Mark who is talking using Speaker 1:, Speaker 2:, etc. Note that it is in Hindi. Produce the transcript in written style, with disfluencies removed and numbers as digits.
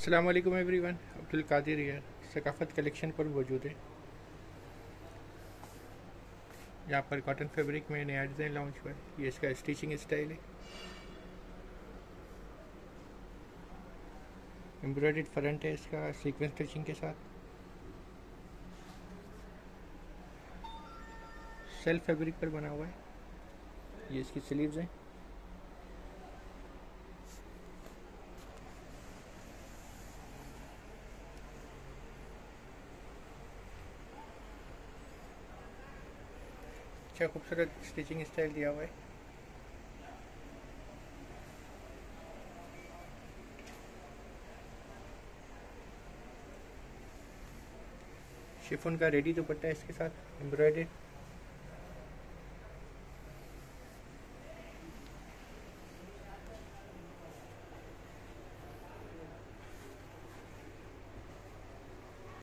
Speaker 1: अस्सलाम वालेकुम एवरीवन। अब्दुल कादिर है, सकाफ़त कलेक्शन पर मौजूद है। यहाँ पर कॉटन फैब्रिक में नया डिज़ाइन लॉन्च हुआ है। ये इसका स्टिचिंग स्टाइल है। एम्ब्रॉयडर्ड फ्रंट है इसका सीक्वेंस स्टिचिंग के साथ। सेल्फ फैब्रिक पर बना हुआ है। ये इसकी स्लीव्स हैं। अच्छा खूबसूरत स्टिचिंग स्टाइल दिया हुआ है। शिफॉन का रेडी दुपट्टा है इसके साथ एम्ब्रॉयडर्ड।